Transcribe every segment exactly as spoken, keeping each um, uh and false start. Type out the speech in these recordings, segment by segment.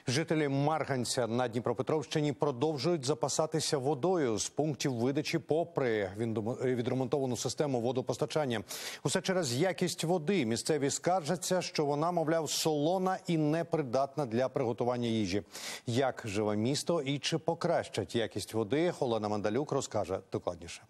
Жителі Марганця на Дніпропетровщині продовжують запасатися водою з пунктів видачі попри відремонтовану систему водопостачання. Усе через якість води. Місцеві скаржаться, що вона, мовляв, солона і непридатна для приготування їжі. Як живе місто і чи покращать якість води, Олена Мандалюк розкаже докладніше.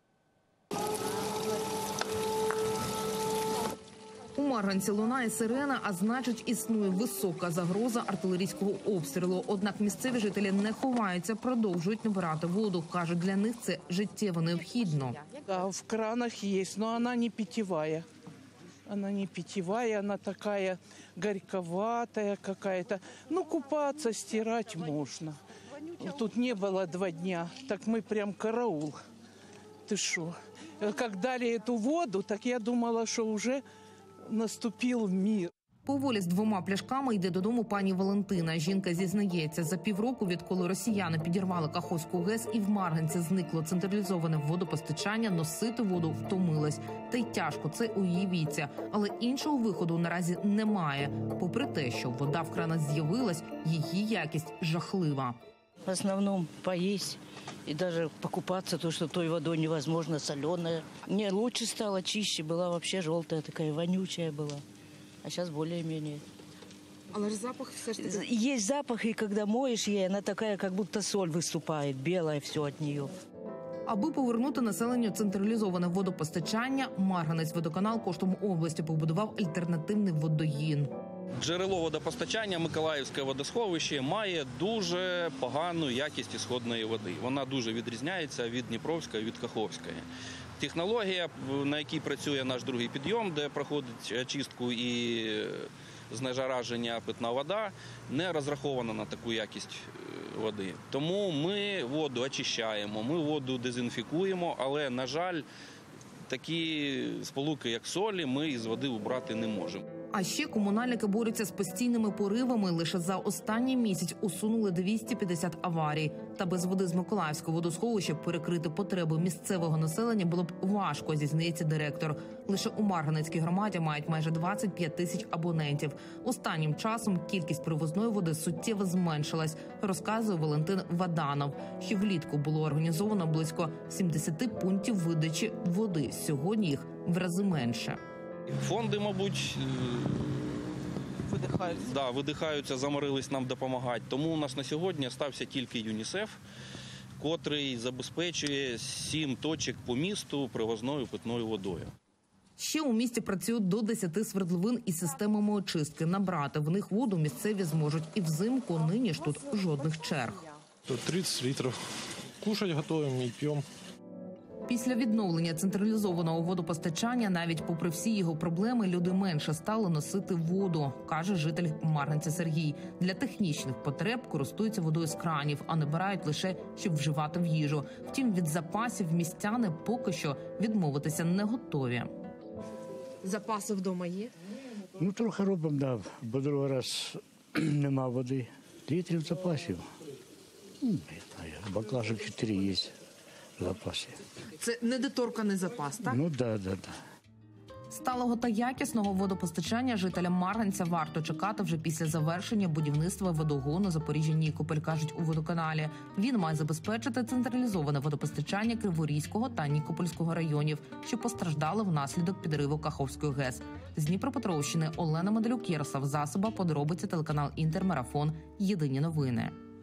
У Марганці лунає сирена, а значить існує висока загроза артилерійського обстрілу. Однак місцеві жителі не ховаються, продовжують набирати воду. Кажуть, для них це життєво необхідно. Да, в кранах есть, но она не питьевая. Она не питьевая, она такая горьковатая какая-то. Ну, купаться, стирать можно. Тут не было два дня, так мы прям караул. Ты шо? Как дали эту воду, так я думала, что уже наступив мир. Поволі з двома пляшками йде додому пані Валентина. Жінка зізнається, за півроку, відколи росіяни підірвали Каховську ГЕС і в Марганці зникло централізоване водопостачання, носити воду втомилась. Та й тяжко це у її віці. Але іншого виходу наразі немає. Попри те, що вода в кранах з'явилась, її якість жахлива. В основном поесть и даже покупаться, то, что той водой невозможно, соленая. Не, лучше стало, чище, была вообще желтая, такая вонючая была. А сейчас более-менее. Але ж запах все ж таки... Есть запах, и когда моешь ей, она такая, как будто соль выступает, белая все от нее. Аби повернути населенню централізоване водопостачання, Марганець-водоканал коштом області побудував альтернативний водогін. Джерело водопостачання Миколаївське водосховище має дуже погану якість ісходної води. Вона дуже відрізняється від Дніпровської, від Каховської. Технологія, на якій працює наш другий підйом, де проходить очистку і знежараження питна вода, не розрахована на таку якість води. Тому ми воду очищаємо, ми воду дезінфікуємо, але, на жаль, такі сполуки, як солі, ми із води убрати не можемо. А ще комунальники борються з постійними поривами. Лише за останній місяць усунули двісті п'ятдесят аварій. Та без води з Миколаївського водосховища перекрити потреби місцевого населення було б важко, зізнається директор. Лише у Марганецькій громаді мають майже двадцять п'ять тисяч абонентів. Останнім часом кількість привозної води суттєво зменшилась, розказує Валентин Ваданов. Ще влітку було організовано близько сімдесят пунктів видачі води. Сьогодні їх в рази менше. Фонди, мабуть, видихаються. Да, видихаються, заморились нам допомагати. Тому у нас на сьогодні стався тільки ЮНІСЕФ, котрий забезпечує сім точок по місту привозною питною водою. Ще у місті працюють до десяти свердловин із системами очистки. Набрати в них воду місцеві зможуть і взимку, нині ж тут жодних черг. тридцять літрів. Кушать готуємо і п'ємо. Після відновлення централізованого водопостачання, навіть попри всі його проблеми, люди менше стали носити воду, каже житель Марганця Сергій. Для технічних потреб користуються водою з кранів, а набирають лише, щоб вживати в їжу. Втім, від запасів містяни поки що відмовитися не готові. Запаси вдома є? Ну, трохи робимо, да, бо другий раз нема води. Літрів запасів. Ну, не знаю, баклажок чотири є. Запасі. Це недоторканий запас, так? Ну, да, да, да. Сталого та якісного водопостачання жителям Марганця варто чекати вже після завершення будівництва водогону Запоріжжя-Нікополь, кажуть у водоканалі. Він має забезпечити централізоване водопостачання Криворізького та Нікопольського районів, що постраждали внаслідок підриву Каховської ГЕС. З Дніпропетровщини Олена Мандалюк, Ярослав Засоба, подробиці, телеканал Інтермарафон. Єдині новини.